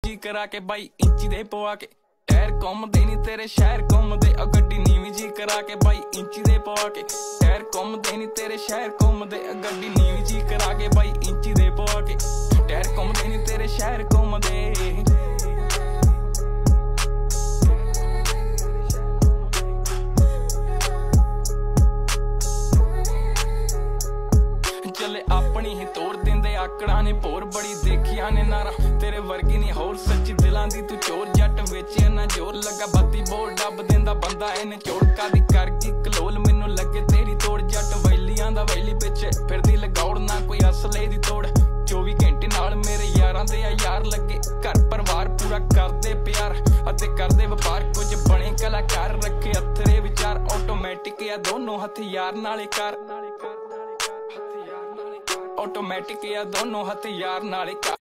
जी करा के बाई इंची दे पवा के टायर घूमदे नी तेरे शहर घूमदे गड्डी नीवी जी करा के बाई इंची दे पवा के टायर घूमदे नी तेरे शहर घूमदे गड्डी नीवी जी करा के बाई इंची दे पवा के टायर घूमदे नी तेरे शहर घूमदे। चले अपनी ही तोड़ देंदे आकड़ा ने भोर बड़ी देखिया ने नारा तेरे वर्गी नहीं होर सच्ची दिलां दी तू चोर जट वेचे ना जोर लगा बत्ती बोर डब देंदा बंदा इन्हें चोड़का दी करगी कलोल मैनू लगे तेरी तोड़ जट वैलियां दा वैली पिछे फिरदी लगौड़ ना कोई असले दी तोड़ 24 घंटे नाल मेरे यारां दे यार लगे घर परिवार पूरा करदे प्यार अते करदे व्यापार कुछ बने कलाकार रखे अथरे विचार ऑटोमैटिक या दोनों हथियार नाले कर ऑटोमैटिक या दोनों हथियार नाले कर।